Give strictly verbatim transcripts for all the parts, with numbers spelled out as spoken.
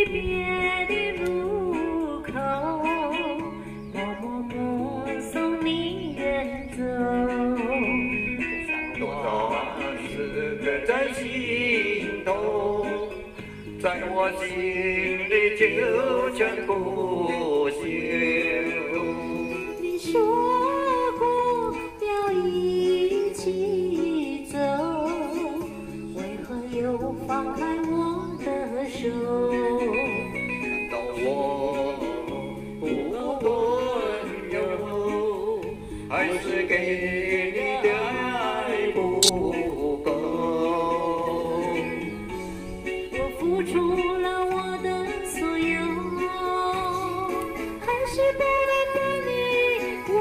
别的路口，默默目送你远走。 多少时刻在心头，在我心里就全不朽。 你说过要一起走，为何又放开我的手？ 难道我不温柔，还是给你的爱不够？ 我付出了我的所有，还是不能把你挽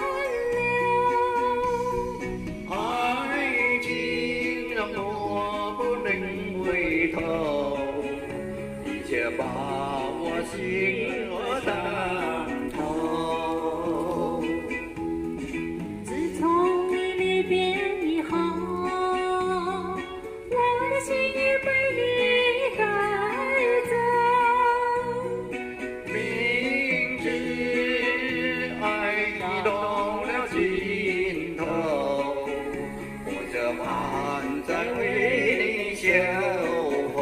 留。 爱情让我不能回头，一切把我心儿当头。 自从你离别以后，我的心也被你带走。 明知爱已到了尽头，我这还在为你守候。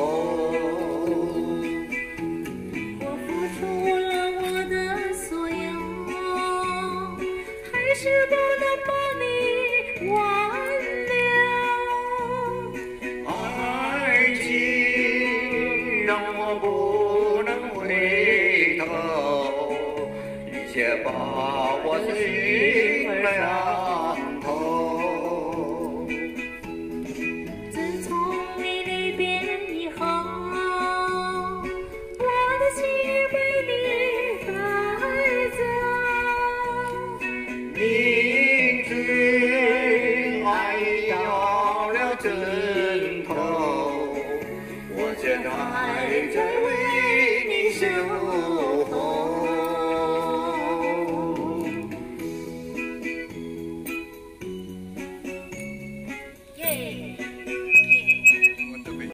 我付出了我的所有，还是不能把你挽留。 爱情让我不能回头，一切把我心